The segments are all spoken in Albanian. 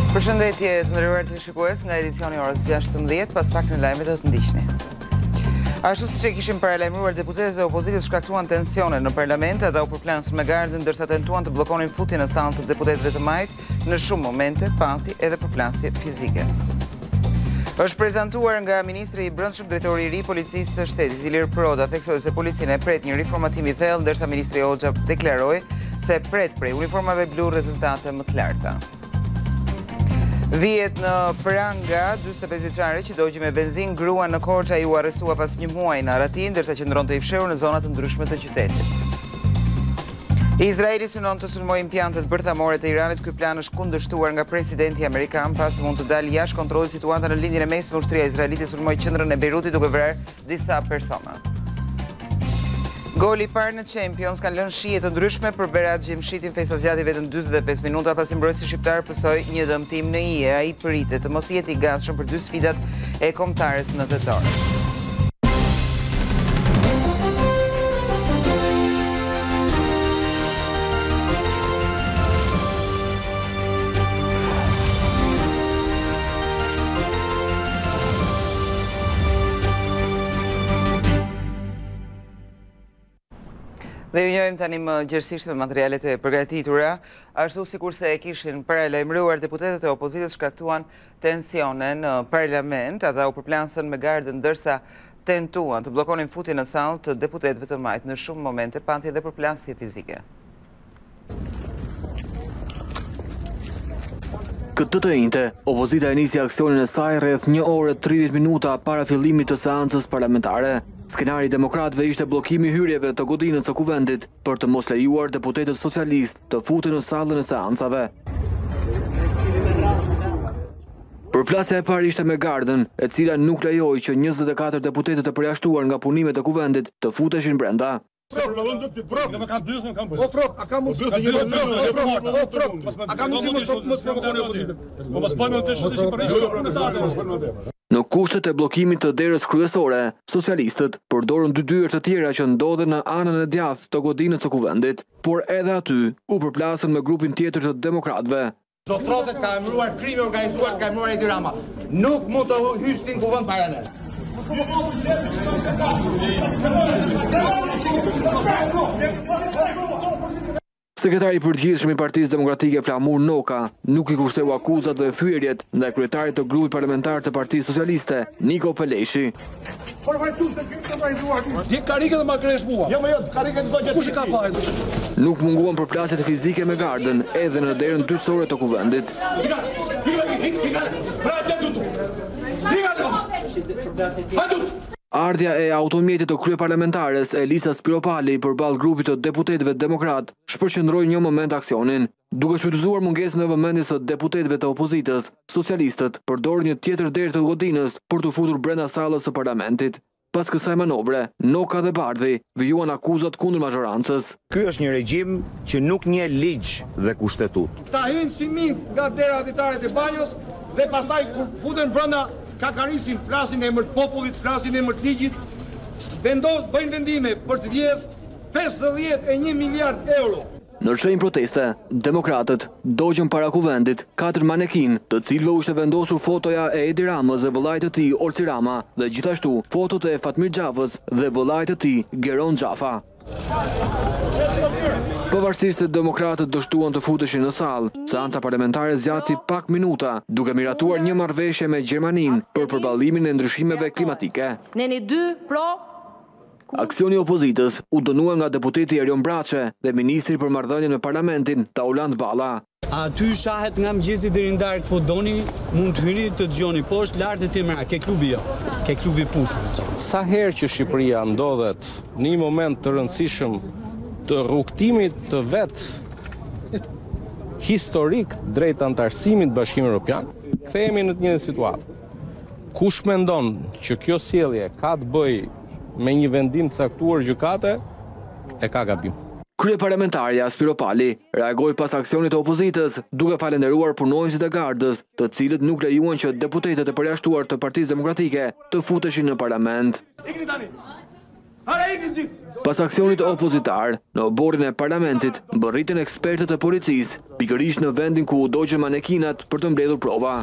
Përshëndetje të nderuar televizionistë nga edicioni orës 16, pas pak në lajmet do të ndiqni. Ashtu siç e kishin paralajmëruar deputetët e opozitës shkaktuan tensione në parlament, ata u përplasën me gardën ndërsa tentuan të bllokonin futjen në sallën të deputetëve të majtë, në shumë momente pati edhe përplasje fizike. Është prezantuar nga ministri i Brendshëm drejtori i ri i policisë së shtetit, Ilir Proda, theksoi se policinë e pret një riformatim i thellë, ndërsa ministri Hoxha deklaroi se pret prej uniformave blu rezultate më të larta. Vihet në Pranga, 45 vjeçare që dogji me benzinë gruan në Korça u arrestua pas një muaji në Aratin, ndërsa qëndronte i fshehur në zona të ndryshme të qytetit. Izraeli synon të sulmojë impjantet bërthamore të Iranit. Ky plan është kundërshtuar nga presidenti amerikan pasi mund të dalë jashtë kontrollit situata në lindjen e mesme. Ushtria izraelite sulmoi qendrën e Beirutit duke vrarë disa persona. Goli i parë në Champions kanë lënë shije të ndryshme për Berat Gjimshitin. Fejsa zgjati vetëm 45 minuta pasi mbrojtësi shqiptar pësoi një dëmtim në hije. Ai pritet të mos jetë i gatshëm për dy sfidat e kombëtares në tetor. Dhe ju njohim tani më gjerësisht me materialet e përgatitura, ashtu sikurse e kishin paralajmëruar deputetët e opozitës shkaktuan tensione në parlament, ata u përplasën me gardën ndërsa tentuan të bllokonin futjen në sallë të deputetëve të majtë, në shumë momente pati edhe përplasje fizike. Këtë të njëjtë, opozita e nisi aksionin e saj rreth 1 orë 30 minuta para fillimit të seancës parlamentare. Skenari i demokratëve ishte bllokimi i hyrjeve të godinës së kuvendit për të mos lejuar deputetët socialistë të futen në sallën e seancave. Përplasja e parë ishte me gardën, e cila nuk lejoi që 24 deputetë të përjashtuar nga punimet e kuvendit të futeshin brenda. Në kushtet e bllokimit të derës kryesore, socialistët përdorën dy dyer të tjera që ndodhen në anën e djathtë të godinës së kuvendit, por edhe aty u përplasën me grupin tjetër të demokratëve. Zotrotet ka emëruar krimi organizuar, ka emëruar Edi Rama. Nuk mund të hysh në kuvend para ne. Sekretari i përgjithshëm i Partisë Demokratike Flamur Noka nuk i kushteu akuzat dhe fyerjet ndaj kryetarit të grupit parlamentar të Partisë Socialiste, Niko Peleshi. Nuk munguan përplasjet fizike me gardën edhe në derën dytësore të kuvendit. Ardhja e automjetit të kryeparlamentares Elisa Spiropali përballë grupit të deputetëve demokrat shpërqendroi një moment aksionin. Duke shfrytëzuar mungesën e vëmendjes së deputetëve të opozitës, socialistët përdorën një tjetër derë të godinës për të futur brenda sallës së parlamentit. Pas kësaj manovre, Noka dhe Bardhi vijuan akuzat kundër mazhorancës. Ky është një regjim që nuk njeh ligj dhe kushtetut. Këta hynë si mink nga dera ditare të banjos dhe pastaj kur futen brenda kakarisin, flasin emër të popullit, flasin emër të ligjit, bëjnë vendime për të vjedhur 51 miliard euro. Në shenjë proteste, demokratët dogjën para kuvendit 4 manekin, të cilëve u ishte vendosur fotoja e Edi Ramës dhe vëllait të tij Orci Rama dhe gjithashtu fotot e Fatmir Xhafës dhe vëllait të tij Geron Xhafa. Pavarësisht se demokratët dështuan të futeshin në sallë, seanca parlamentare zgjati pak minuta, duke miratuar një marrëveshje me Gjermaninë për përballimin e ndryshimeve klimatike. Neni 2 pro. Aksioni i opozitës u dënua nga deputeti Erion Braçe dhe ministri për marrëdhënien me parlamentin Tauland Balla. Aty shahet nga mëngjesi deri në darkë, po doni mund të hyni të dëgjoni poshtë lart e timra, ke klubi jo, ke klubi pusë. Sa herë që Shqipëria ndodhet në një moment të rëndësishëm të rrugtimit të vet historik drejt antarësimit Bashkimit Evropian, kthehemi në të njëjtën situatë. Kush mendon që kjo sjellje ka të bëjë me një vendim të caktuar gjykate, e ka gabim. Kryeparlamentarja Spiropali reagoi pas aksionit të opozitës, duke falenderuar punonjësit e gardës, të cilët nuk lejuan që deputetët e përjashtuar të Partisë Demokratike të futeshin në parlament. Pas aksionit opozitar, në oborin e parlamentit, bërritën ekspertët e policisë, pikërisht në vendin ku u doqën manekinat për të mbledhur prova.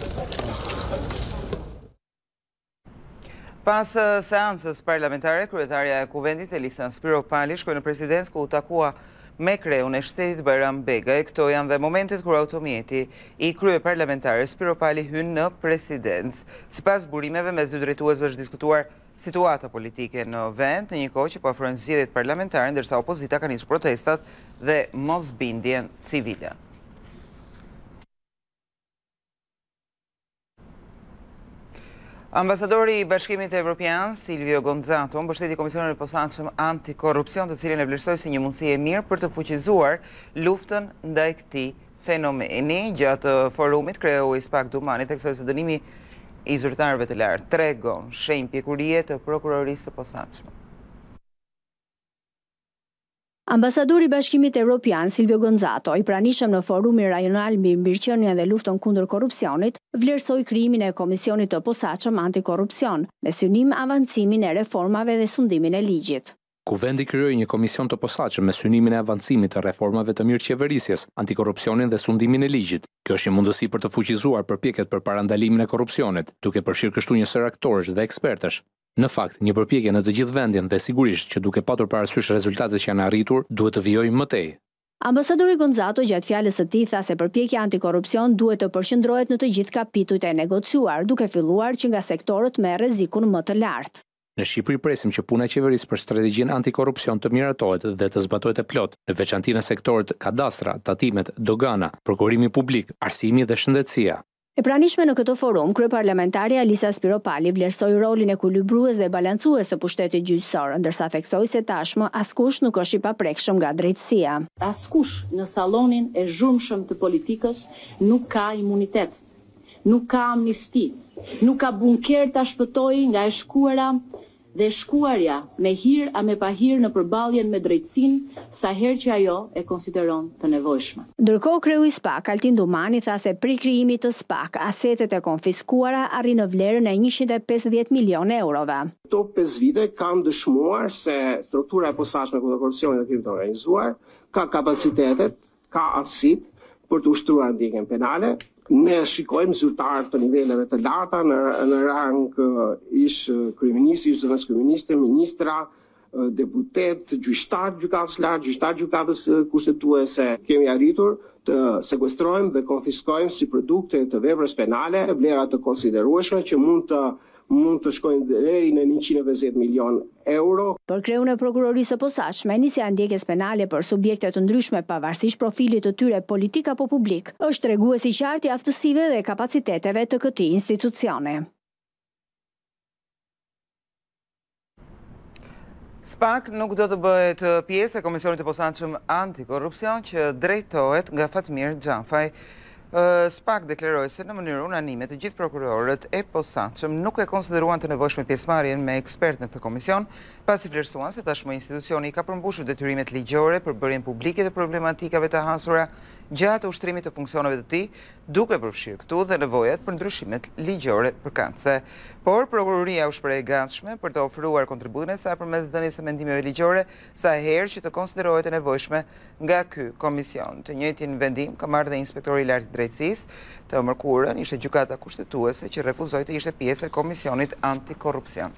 Pas seancës parlamentare, kryetarja e Kuvendit Elisa Spiropali shkoi në presidencë ku u takua me kreun e shtetit Bajram Begaj. Këto janë dhe momentet kur automjeti i kryeparlamentares Spiropali hyn në presidencë. Sipas burimeve mes dy drejtuesve është diskutuar situata politike në vend, në një kohë që po afrohen zgjedhjet parlamentare, ndërsa opozita ka nisur protestat dhe mosbindjen civile. Ambasadori i Bashkimit Evropian, Silvio Gonzato, mbështeti Komisionin e Posaçëm Antikorrupsion, të cilin e vlerësoi si një mundësi e mirë për të fuqizuar luftën ndaj këtij fenomeni. Gjatë forumit, kreu i SPAK Dumani theksoi se dënimi i zyrtarëve të lartë tregon shenjë pjekurie të prokurorisë së posaçme. Ambasadori i Bashkimit Evropian Silvio Gonzato, i pranishëm në forumin rajonal mbi mbikëqenien dhe luftën kundër korrupsionit, vlerësoi krijimin e Komisionit të Posaçëm Antikorrupsion, me synim avancimin e reformave dhe sundimin e ligjit. Kuvendi krijoi një komision të posaçëm me synimin e avancimit të reformave të mirëqeverisjes, antikorrupsionin dhe sundimin e ligjit. Kjo është një mundësi për të fuqizuar përpjekjet për parandalimin e korrupsionit, duke përfshirë kështu një sër aktorësh dhe ekspertësh. Në fakt, një përpjekje në të gjithë vendin dhe sigurisht që duke patur parasysh rezultatet që janë arritur, duhet të vijojë më tej. Ambasadori Gonzato gjatë fjalës së tij tha se përpjekja antikorrupsion duhet të përqendrohet në të gjithë kapitujt e negociuar, duke filluar që nga sektorët me rrezikun më të lartë. Në Shqipëri presim që puna e qeverisë për strategjinë antikorrupsion të miratohet dhe të zbatohet e plot, në veçanti në sektorët kadastra, tatimet, dogana, prokurimi publik, arsimi dhe shëndetësia. E pranishme në këtë forum, kryeparlamentaria Elisa Spiropali vlerësoi rolin ekuilibrues dhe balancues të pushtetit gjyqësor, ndërsa theksoi se tashmë askush nuk është i paprekshëm nga drejtësia. Askush në sallonin e zhurmshëm të politikës nuk ka imunitet, nuk ka amnisti, nuk ka bunker ta shpëtojë nga e shkuara dhe shkuarja me hir a me pa hir në përballjen me drejtësinë sa herë që ajo e konsideron të nevojshme. Ndërkohë, kreu i SPAK Altin Dumani tha se pri krijimit të SPAK, asetet e konfiskuara arrin në vlerën e 150 milionë eurove. Këto 5 vite kam dëshmuar se struktura e posaçme kundër korrupsionit dhe krimit të organizuar ka kapacitetet, ka aftësitë për të ushtruar ndjekjen penale. Ne shikojmë zyrtarë të niveleve të larta në rang ish kryeminist, ish zëvendës kryeministe, ministra, deputet, gjyqtar gjykatës lartë, gjyqtar gjykatës kushtetuese. Kemi arritur të sekuestrojmë dhe konfiskojmë si produkte të veprës penale vlera të konsiderueshme që mund të shkojnë deri në 150 milion euro. Për kreun e prokurorisë së posaçme, nisja e ndjekjes penale për subjekte të ndryshme pavarësisht profilit të tyre politik apo publik, është tregues i qartë i aftësive dhe kapaciteteve të këtij institucioni. SPAK nuk do të bëhet pjesë e Komisionit të Posaçëm Antikorrupsion që drejtohet nga Fatmir Xhafaj. SPAK deklaroi se në mënyrë unanime të gjithë prokurorët e posaçëm nuk e konsideruan të nevojshme pjesëmarrjen me ekspertë në këtë komision, pasi vlerësuan se tashmë institucioni ka përmbushur detyrimet ligjore për bërjen publike të problematikave të hasura gjatë ushtrimit të funksioneve të tij, duke përfshirë këtu dhe nevojat për ndryshimet ligjore përkatëse. Por prokuroria u shpreh e gatshme për të ofruar kontributin e saj përmes dhënies së mendimeve ligjore sa herë që të konsiderohet e nevojshme nga ky komision. Të njëjtin vendim ka marrë dhe inspektori i lartë i drejtësisë. Të mërkurën ishte gjykata kushtetuese që refuzoi të ishte pjesë e Komisionit Antikorrupsion.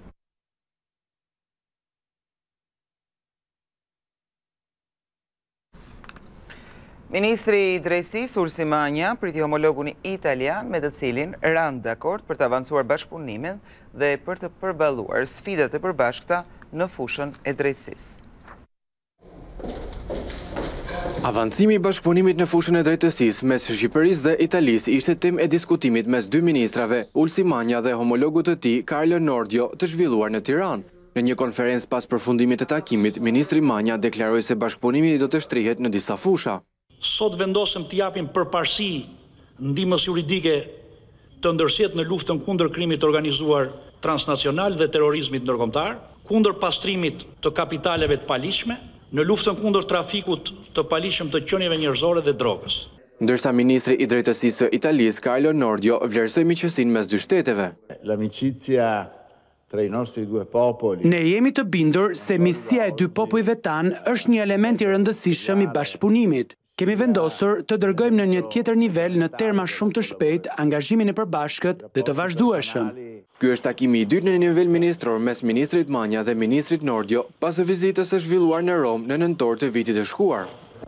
Ministri i Drejtësisë Ursi Manja priti homologun italian me të cilin ranë dakord për të avancuar bashkëpunimin dhe për të përballuar sfidat e përbashkëta në fushën e drejtësisë. Avancimi i bashkëpunimit në fushën e drejtësisë mes Shqipërisë dhe Italisë ishte temë e diskutimit mes dy ministrave, Ursi Manja dhe homologut të tij Carlo Nordio, të zhvilluar në Tiranë. Në një konferencë pas përfundimit të takimit, ministri Manja deklaroi se bashkëpunimi do të shtrihet në disa fusha. Sot vendosëm të japim përparësi ndihmës juridike të ndërsjet në luftën kundër krimit të organizuar transnacional dhe terrorizmit ndërkombëtar, kundër pastrimit të kapitaleve të paligjshme, në luftën kundër trafikut të paligjshëm të qenieve njerëzore dhe drogës. Ndërsa ministri i drejtësisë së Italisë Carlo Nordio vlerësoi miqësinë mes dy shteteve. L'amicizia Ne jemi të bindur se misia e dy popujve tanë është një element i rëndësishëm i bashkëpunimit. Kemi vendosur të dërgojmë në një tjetër nivel në terma shumë të shpejt angazhimin e përbashkët dhe të vazhdueshëm. Ky është takimi i dytë në nivel ministror mes ministrit Manja dhe ministrit Nordjo pas vizitës së zhvilluar në Rom në nëntor të vitit të shkuar.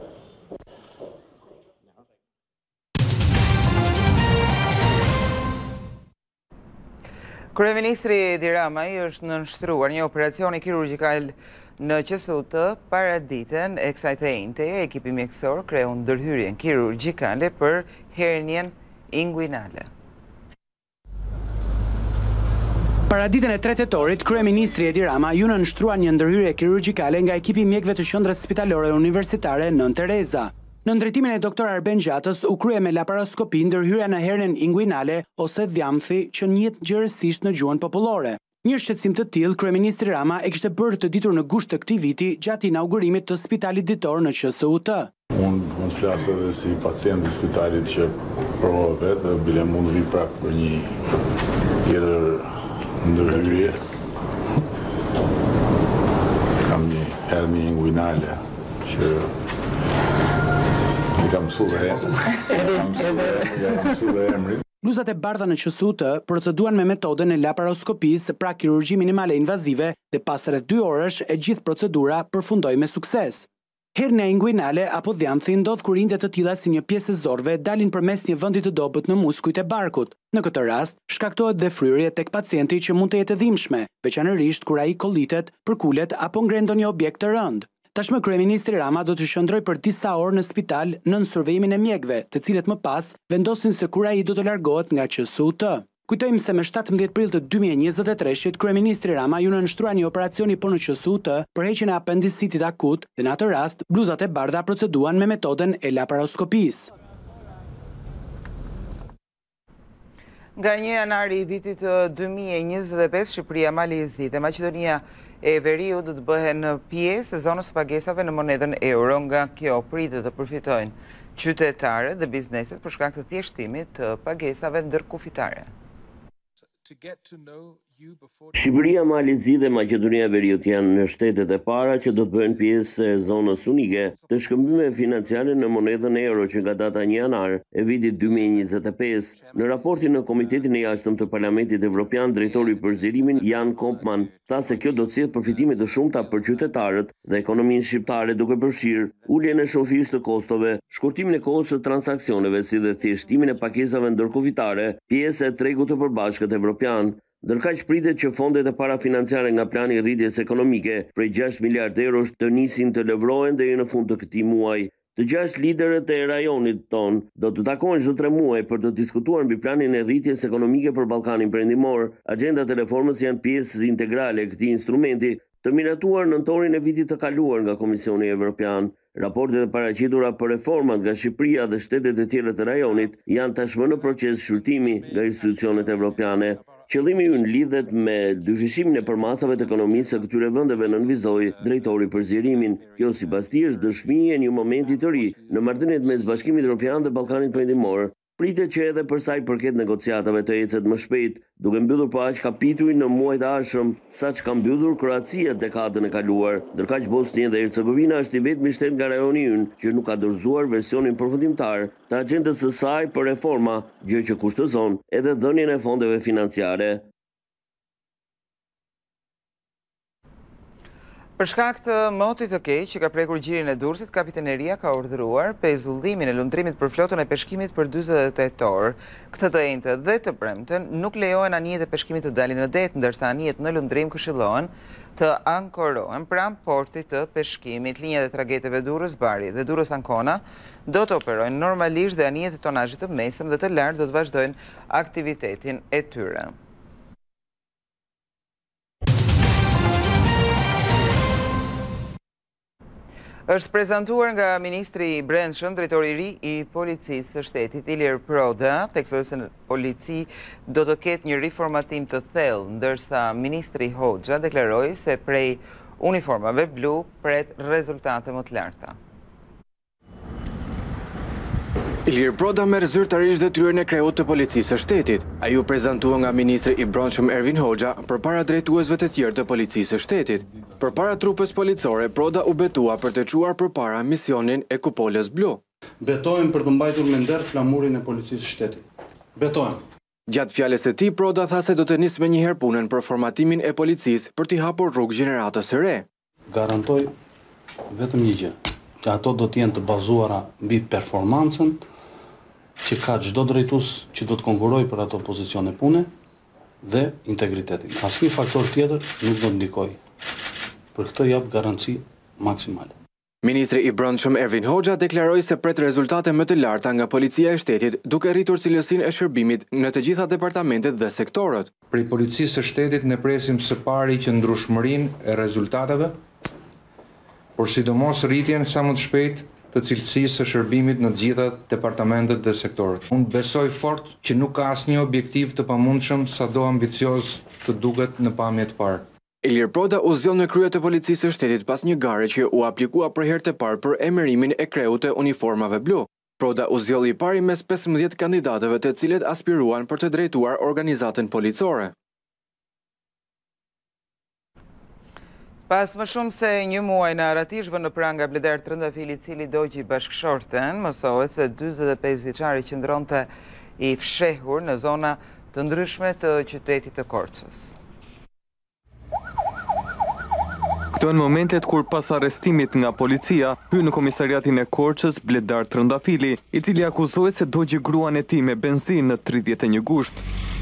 Kryeministri Edi Ramaj është nënshtruar një operacioni kirurgjikal në QSUT para ditën e kësaj të njëjteje. Ekipi mjekësor kreu ndërhyrjen kirurgjikale për hernien inguinale. Para ditën e 3 tetorit, kryeministri Edi Rama ju nënshtrua një ndërhyrje kirurgjikale nga ekipi mjekëve të qendrës spitalore universitare Nën Tereza. Në ndërtimin e doktor Arben Gjatës u krye me laparoskopi ndërhyrja në hernien inguinale ose dhjamthi që njihet gjërësisht në gjuhën popullore. Një shqetësim të tillë kryeministri Rama e kishte bërë të ditur në gusht të këtij viti gjatë inaugurimit të spitalit ditor në QSUT. Unë flas edhe si pacient i spitalit që provova vetë, bile mund vi prapë për një tjetër ndërhyrje. Kam një hernie inguinale që kam mësuar emrin. Bluzat e bardha në QSUT proceduan me metodën e laparoskopisë, pra kirurgji minimale invazive, dhe pas rreth 2 orësh e gjithë procedura përfundoi me sukses. Hernia inguinale apo dhjamthi ndodh kur rinjtë të tilla si një pjesë e zorve dalin përmes një vendi të dobët në muskujt e barkut. Në këtë rast, shkaktohet dhe fryrje tek pacienti që mund të jetë e dhimbshme, veçanërisht kur ai kollitet, përkulet apo ngren ndonjë objekt të rënd. Tashmë kryeministri Rama do të qëndrojë për disa orë në spital nën survejimin e mjekëve, të cilët më pas vendosin se kur ai do të largohet nga QSUT. Kujtojmë se më 17 prill të 2023-shit, kryeministri Rama ju nënshtrua një operacioni në QSUT për heqjen e apendicitit akut dhe në atë rast bluzat e bardha proceduan me metodën e laparoskopisë. Nga 1 janari i vitit 2025, Shqipëria, Malezi dhe Maqedonia e Veriut do të bëhen pjesë e zonës së pagesave në monedën euro. Nga kjo pritet të përfitojnë qytetarët dhe bizneset për shkak të thjeshtimit të pagesave ndërkufitare. Shqipëria, Malezi dhe Maqedonia e Veriut janë në shtetet e para që do të bëhen pjesë e zonës unike të shkëmbimeve financiare në monedën euro që nga data 1 janar e vitit 2025. Në raportin në Komitetin e Jashtëm të Parlamentit Evropian, drejtori për zgjerimin Jan Kompman tha se kjo do të sjellë përfitime të shumta për qytetarët dhe ekonominë shqiptare, duke përfshirë uljen e shofisë të kostove, shkurtimin e kohës së transaksioneve si dhe thjeshtimin e pakesave ndërkufitare, pjesë e tregut të përbashkët evropian. Ndërkaq pritet që fondet e parafinanciare nga plani i rritjes ekonomike prej 6 miliard eurosh të nisin të lëvrohen deri në fund të këtij muaji. Të 6 liderët e rajonit ton do të takohen çdo 3 muaj për të diskutuar mbi planin e rritjes ekonomike për Ballkanin Perëndimor. Agjendat e reformës janë pjesë integrale e këtij instrumenti, të miratuar nëntorin e vitit të kaluar nga Komisioni Evropian. Raportet e paraqitura për reformat nga Shqipëria dhe shtetet e tjera të rajonit janë tashmë në proces shqyrtimi nga institucionet evropiane. Qëllimi ynë lidhet me dyfishimin e përmasave të ekonomisë së këtyre vendeve, nënvizoi drejtori për zgjerimin. Kjo sipas tij është dëshmi e një momenti të ri në marrëdhëniet mes Bashkimit Evropian dhe Ballkanit Perëndimor. Pritet që edhe për sa i përket negociatave të ecet më shpejt, duke mbyllur pa aq kapitullin në muajt e ardhshëm, saç ka mbyllur Kroacia dekadën e kaluar. Ndërkaq Bosnia dhe Hercegovina është i vetmi shtet nga rajoni ynë që nuk ka dorëzuar versionin përfundimtar të agjendës së saj për reforma, gjë që kushtozon edhe dhënien e fondeve financiare. Për shkak të motit të keq që ka prekur gjirin e Durrësit, Kapitaneria ka urdhëruar pezullimin e lundrimit për flotën e peshkimit për 48 orë. Këtë të njëjtë dhe të premten nuk lejohen anijet e peshkimit të dalin në det, ndërsa anijet në lundrim këshillohen të ankorohen pranë portit të peshkimit. Linjat e tragjeteve Durrës-Bari dhe Durrës-Ancona do të operojnë normalisht dhe anijet e tonazhit të mesëm dhe të lartë do të vazhdojnë aktivitetin e tyre. Është prezantuar nga Ministri i Brendshëm, drejtori i ri i Policisë së Shtetit, Ilir Proda, theksoi se polici do të ketë një riformatim të thellë, ndërsa Ministri Hoxha deklaroi se prej uniformave blu pret rezultate më të larta. Ilir Proda merr zyrtarisht detyrën e kreut të policisë së shtetit. Ai u prezantua nga ministri i brendshëm Ervin Hoxha përpara drejtuesve të tjerë të policisë së shtetit. Përpara trupës policore, Proda u betua për të çuar përpara misionin e Kupolës Blu. Betojmë për të mbajtur me nder flamurin e policisë së shtetit. Betojmë. Gjatë fjalës së tij, Proda tha se do të nisë menjëherë punën për formatimin e policisë për t'i hapur rrugë gjeneratës së re. Garantoj vetëm një gjë, që ato do të jenë të bazuara mbi performancën që ka çdo drejtues që do të konkurrojë për ato pozicione pune dhe integritetin. Asnjë faktor tjetër nuk do të ndikojë. Për këtë jap garanci maksimale. Ministri i brendshëm Ervin Hoxha deklaroi se pret rezultate më të larta nga policia e shtetit, duke rritur cilësinë e shërbimit në të gjitha departamentet dhe sektorët. Prej policisë së shtetit ne presim së pari qëndrueshmërinë e rezultateve, por sidomos rritjen sa më të shpejtë të cilësisë së shërbimit në të gjitha departamentet dhe sektorët. Unë besoj fort që nuk ka asnjë objektiv të pamundshëm sado ambicioz të duket në pamje të parë. Ilir Proda u zgjon në krye të policisë së shtetit pas një gare që u aplikua për herë të parë për emërimin e kreut të uniformave blu. Proda u zgjolli i pari mes 15 kandidatëve të cilët aspiruan për të drejtuar organizatën policore. Pas më shumë se një muaj në Aratishvë në pranga Bleder Trëndafili, cili dogji bashkëshorten, mësohet se 45 vjeçari qëndronte i fshehur në zona të ndryshme të qytetit të Korçës. Këto në momentet kur pas arrestimit nga policia, hyn në komisariatin e Korçës Bledar Trëndafili, i cili akuzohet se dogji gruan e tij me benzinë në 31 gusht.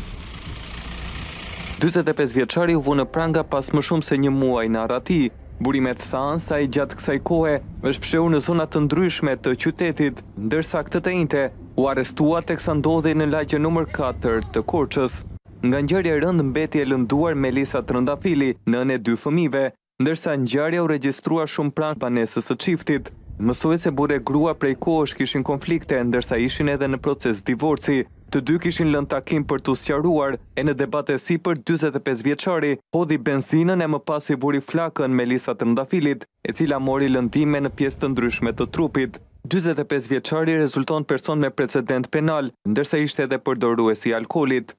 45 vjeçari u vë në pranga pas më shumë se një muaj në Arati. Burimet thanë se ai gjatë kësaj kohe është fshehur në zona të ndryshme të qytetit, ndërsa këtë të njëjtë u arrestua teksa ndodhej në lagjen nr. 4 të Korçës. Nga ngjarja e rëndë mbeti e lënduar Melisa Trëndafili, nënë e 2 fëmijëve, ndërsa ngjarja u regjistrua shumë pranë banesës së çiftit. Mësohet se burri e grua prej kohësh kishin konflikte, ndërsa ishin edhe në proces divorci. Të dy kishin lënë takim për t'u sqaruar, e në debate sipër 45 vjeçari hodhi benzinën e më pas i vuri flakën Melisa Trëndafilit, e cila mori lëndime në pjesë të ndryshme të trupit. 45 vjeçari rezulton person me precedent penal, ndërsa ishte edhe përdoruesi i alkoolit.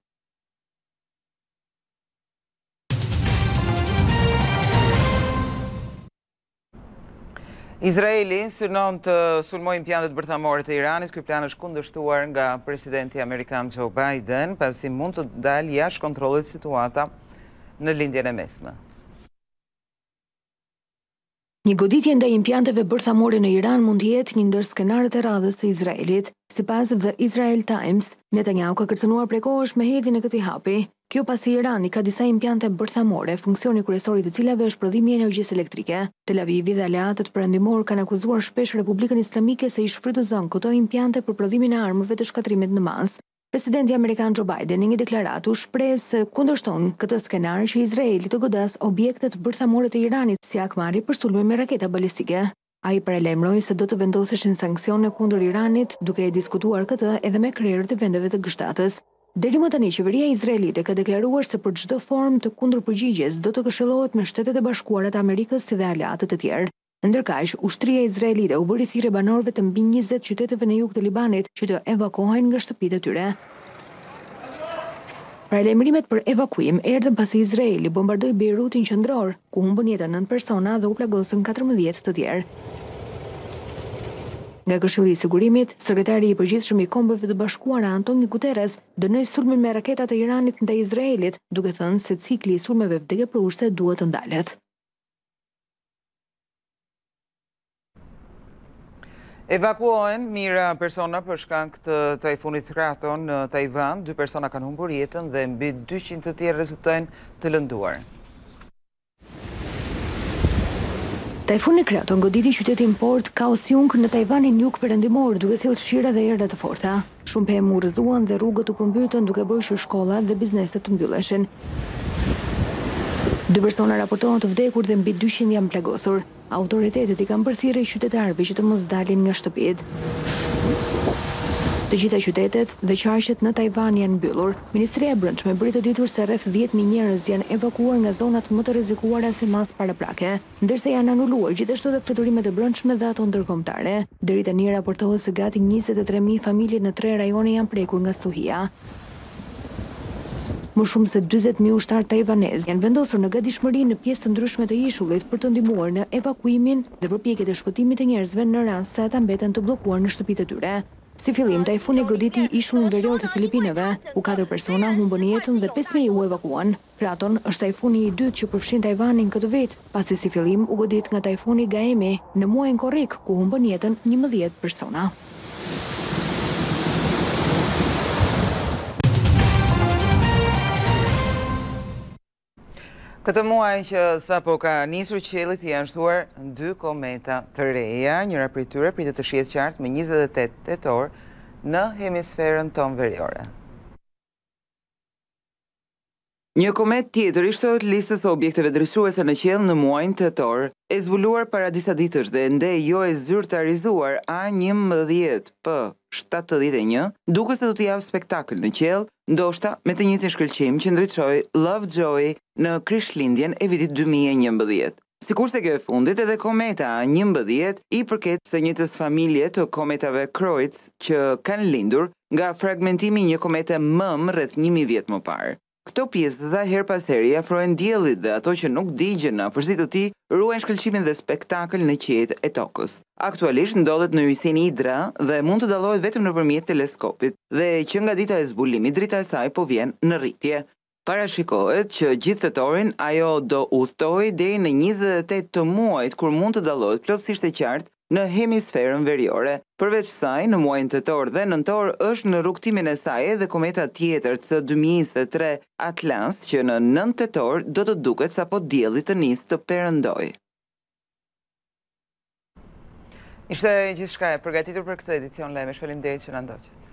Izraeli synon të sulmojë impiantet bërthamore të Iranit. Ky plan është kundërshtuar nga presidenti amerikan Joe Biden, pasi mund të dalë jashtë kontrollit situata në lindjen e mesme. Një goditje ndaj impianteve bërthamore në Iran mund të jetë një ndër skenarët e radhës së Izraelit. Sipas The Israel Times, Netanyahu ka kërcënuar prej kohësh me hedhjen e këtij hapi. Kjo pasi Irani ka disa impiante bërthamore, funksioni kryesor i të cilave është prodhimi i energjisë elektrike. Tel Avivi dhe aleatët perëndimor kanë akuzuar shpesh Republikën Islamike se i shfrytëzon këto impiante për prodhimin e armëve të shkatrimit në mas. Presidenti amerikan Joe Biden në një deklaratë u shpreh se kundërshton këtë skenar që Izraeli të godas objektet bërthamore të Iranit si akmari për sulme me raketa balistike. Ai paralajmëroi se do të vendoseshin sanksione kundër Iranit, duke e diskutuar këtë edhe me krerët e vendeve të gështatës. Deri më tani, qeveria izraelite ka deklaruar se për çdo formë të kundërpërgjigjes do të këshillohet me Shtetet e Bashkuara të Amerikës si dhe aleatët e tjerë. Ndërkaq, ushtria izraelite u bëri thirrje banorëve të mbi 20 qyteteve në jug të Libanit që të evakuohen nga shtëpitë e tyre. Paralajmërimet për evakuim erdhën pasi Izraeli bombardoi Beirutin qendror, ku humbën jetën 9 persona dhe u plagosën 14 të tjerë. Nga Këshilli i Sigurimit, sekretari i përgjithshëm i Kombeve të Bashkuara Antonio Guterres dënoi sulmin me raketat e Iranit ndaj Izraelit, duke thënë se cikli i sulmeve vdekjeprurëse duhet të ndalet. Evakuohen mijëra persona për shkak të tajfunit Krathon në Taiwan. 2 persona kanë humbur jetën dhe mbi 200 të tjerë rezultojnë të lënduar. Tajfuni Krathon goditi qytetin port Kaohsiung në Taiwanin jug perëndimor, duke sjellë shira dhe erë të forta. Shumë pemë u rrëzuan dhe rrugët u përmbytën, duke bërë që shkollat dhe bizneset të mbylleshin. 2 persona raportohen të vdekur dhe mbi 200 janë plagosur. Autoritetet i kanë bërë thirrje qytetarëve që të mos dalin nga shtëpitë. Të gjitha qytetet dhe qarqet në Tajvan janë mbyllur. Ministria e Brendshme bëri të ditur se rreth 10.000 njerëz janë evakuuar nga zonat më të rrezikuara si mas paraprake, ndërsa janë anuluar gjithashtu edhe fluturimet e brendshme dhe ato ndërkombëtare. Deri tani raportohet se gati 23.000 familje në 3 rajone janë prekur nga stuhia. Më shumë se 40.000 ushtarë tajvanez janë vendosur në gatishmëri në pjesë të ndryshme të ishullit për të ndihmuar në evakuimin dhe përpjekjet e shpëtimit të njerëzve në rast se ata mbeten të bllokuar në shtëpitë e tyre. Si fillim, tajfuni goditi ishullin verior të Filipinave, ku 4 persona humbën jetën dhe 5.000 u evakuan. Kraton është tajfuni i dytë që përfshin Tajvanin këtë vit, pasi si fillim u godit nga tajfuni Gaemi në muajin korrik, ku humbën jetën 11 persona. Këtë muaj që sapo ka nisur qiellit janë shtuar 2 kometa të reja, njëra prej tyre pritet të shihet qartë me 28 tetor në hemisferën tonë veriore. Një komet tjetër i shtohet listës së objekteve ndryshuese në qiell në muajin tetor, e zbuluar para disa ditësh dhe ende jo e zyrtarizuar A11P71, duke se do të javë spektakël në qiell, ndoshta me të njëjtin shkëlqim që ndriçoi Lovejoy në Krishtlindjen e vitit 2011. Sikurse kjo e fundit, edhe kometa A11 i përket së njëjtës familje të kometave Kreutz që kanë lindur nga fragmentimi i një komete M rreth 1000 vjet më parë. Këto pjesëza her pas here afrohen diellit dhe ato që nuk digjen në afërsi të tij ruajnë shkëlqimin dhe spektakël në qiejt e tokës. Aktualisht ndodhet në hyjsin Hydra dhe mund të dallohet vetëm nëpërmjet teleskopit dhe që nga dita e zbulimit drita e saj po vjen në rritje. Parashikohet që gjithë tetorin ajo do udhtojë deri në 28 të muajit kur mund të dallohet plotësisht e qartë në hemisferën veriore. Përveç saj, në muajin tetor dhe nëntor është në rrugtimin e saj edhe kometa tjetër C2023 Atlas, që në 9 tetor do të duket sapo dielli të nisë të perëndojë. Ishte gjithçka e përgatitur për këtë edicion lajmesh. Faleminderit që na ndoqët.